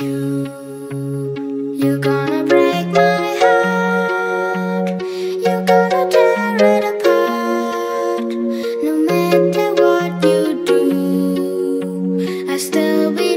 You're gonna break my heart. You're gonna tear it apart. No matter what you do, I still be